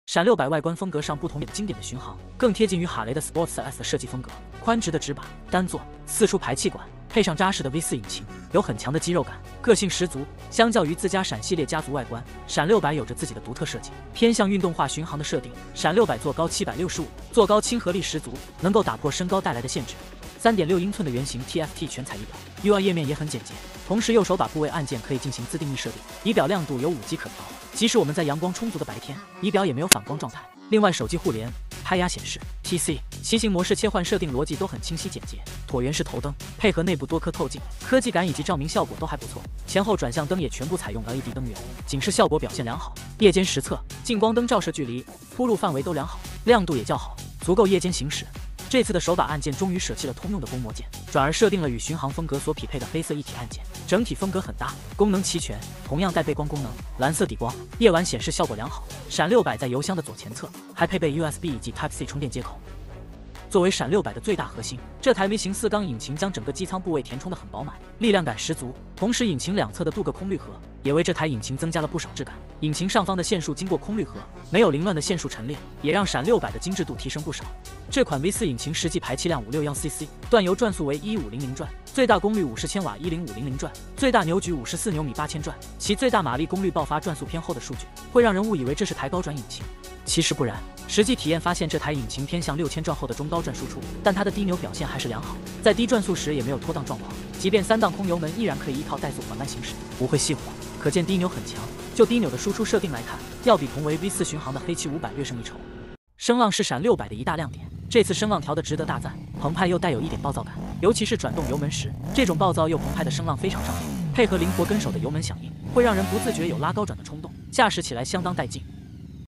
闪600外观风格上不同点经典的巡航，更贴近于哈雷的 Sports S 的设计风格。宽直的直把、单座、4出排气管，配上扎实的 V4 引擎，有很强的肌肉感，个性十足。相较于自家闪系列家族外观，闪600有着自己的独特设计，偏向运动化巡航的设定。闪600座高765，座高亲和力十足，能够打破身高带来的限制。3.6英寸的圆形 TFT 全彩仪表 ，UI 页面也很简洁。同时，右手把部位按键可以进行自定义设定。仪表亮度有5级可调，即使我们在阳光充足的白天，仪表也没有反光状态。另外，手机互联、拍压显示、TC、骑行模式切换设定逻辑都很清晰简洁。椭圆式头灯配合内部多颗透镜，科技感以及照明效果都还不错。前后转向灯也全部采用 LED 灯源，警示效果表现良好。夜间实测，近光灯照射距离、铺路范围都良好，亮度也较好，足够夜间行驶。这次的手把按键终于舍弃了通用的公模键，转而设定了与巡航风格所匹配的黑色一体按键，整体风格很搭，功能齐全，同样带背光功能，蓝色底光，夜晚显示效果良好。闪600在油箱的左前侧还配备 USB 以及 Type-C 充电接口。作为闪600的最大核心，这台 V 型4缸引擎将整个机舱部位填充得很饱满，力量感十足。同时，引擎两侧的镀铬空滤盒也为这台引擎增加了不少质感。引擎上方的线束经过空滤盒，没有凌乱的线束陈列，也让闪600的精致度提升不少。这款 V4 引擎实际排气量561cc，段油转速为1500转，最大功率50千瓦10500转，最大扭矩54牛米8000转，其最大马力功率爆发转速偏后的数据，会让人误以为这是台高转引擎。其实不然，实际体验发现这台引擎偏向6000转后的中高转输出，但它的低扭表现还是良好，在低转速时也没有脱档状况，即便3档空油门依然可以依靠怠速缓慢行驶，不会熄火，可见低扭很强。就低扭的输出设定来看，要比同为 V4 巡航的黑旗500略胜一筹。声浪是闪600的一大亮点，这次声浪调得值得大赞，澎湃又带有一点暴躁感，尤其是转动油门时，这种暴躁又澎湃的声浪非常上瘾，配合灵活跟手的油门响应，会让人不自觉有拉高转的冲动，驾驶起来相当带劲。